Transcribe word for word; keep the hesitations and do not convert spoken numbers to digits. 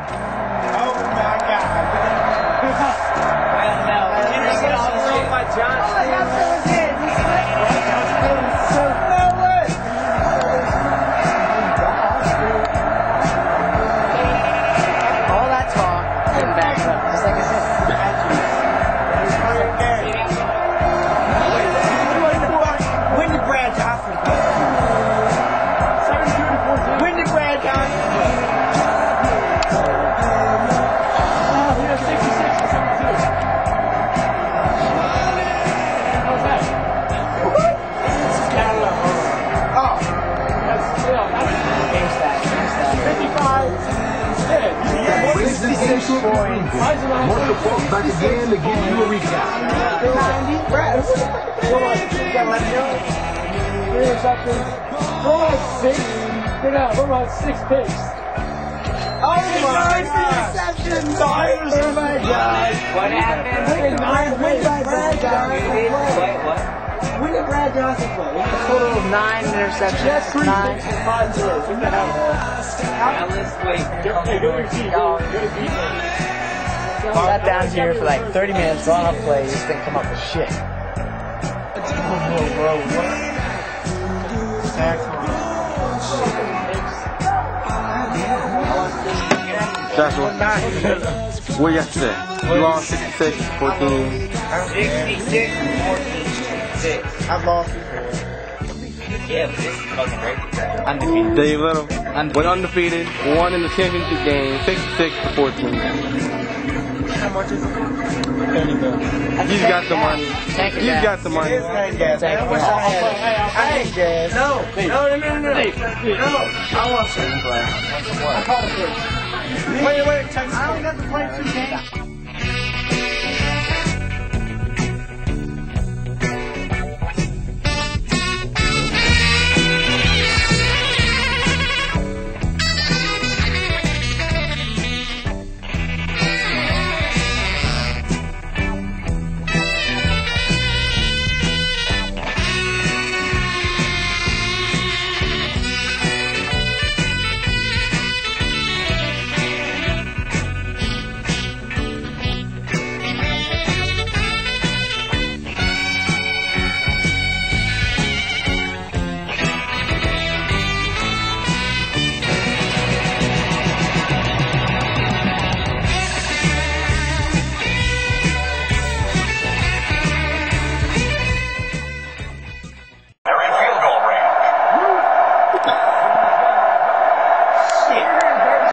Oh my God. Well, no. You didn't get all the shit by John. Oh, I got seven kids. No way. All that talk and back up, just like I said. When did Brad Johnson play? When did Brad Johnson play? Oh, he has sixty-six and seventy-two. How's that? Oh. That's, yeah, that's Game stat, game stat. fifty-five. Yeah, sixty-six points. Marshall falls back again to give you a recap. ninety. Brad. What about, you got left field? Three receptions. What about six? Get out. What about six picks? Oh my God. Receptions. Oh my God. What happened? When did Brad, when did Brad Johnson play? Wait, what? When did Brad Johnson play? A total of nine interceptions. That's three Nine. picks and five zeros. What the hell? Now let's wait. Hey, go to your team. Go to your team. Sat down here for like thirty minutes, long up plays, just didn't come up with shit. Joshua, what you have to say? You lost sixty-six, fourteen. sixty-six, fourteen, six. I lost. Yeah, but this is fucking crazy. Undefeated. Dave Little went undefeated, won in the championship game, sixty-six to fourteen. How much is it? He's got the money. He's got the money. It is kind gas. I wish I had it. I hate gas. No. No, no, no, no. No. I want to play. I call it. Wait, wait. I only got to play two games.